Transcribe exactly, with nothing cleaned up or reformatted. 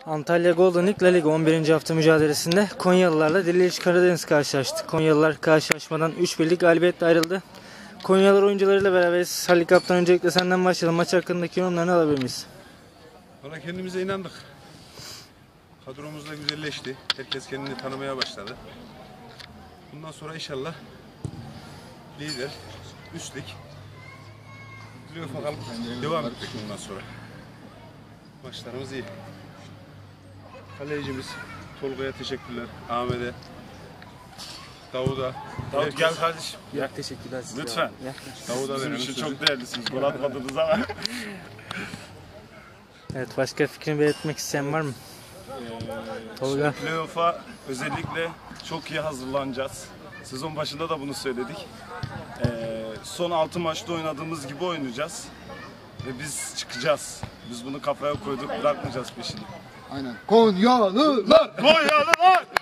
Antalya Golden League La Liga on birinci hafta mücadelesinde Konyalılarla Diliç Karadeniz karşılaştı. Konyalılar karşılaşmadan üç birlik galibiyetle ayrıldı. Konyalılar oyuncularıyla beraberiz. Halil Kaptan, öncelikle senden başlayalım. Maç hakkındaki yorumlarını alabilir miyiz? Valla kendimize inandık. Kadromuz da güzelleşti. Herkes kendini tanımaya başladı. Bundan sonra inşallah lider, üst lig diyor bakalım, devam ettik bundan sonra. Maçlarımız iyi. Kalecimiz Tolga'ya teşekkürler. Ahmet'e, Davud'a. Davut gel kardeşim. Ya, teşekkürler size. Lütfen. Davud'a Bizim verelim için sözü. çok değerlisiniz. Gol atmadınız ama. Evet, başka fikrini belirtmek isteyen var mı? Tolga. Playoff'a özellikle çok iyi hazırlanacağız. Sezon başında da bunu söyledik. Ee, son altı maçta oynadığımız gibi oynayacağız. Ve biz çıkacağız. Biz bunu kafaya koyduk, bırakmayacağız peşini. Aynen. Konyalılar! Konyalılar!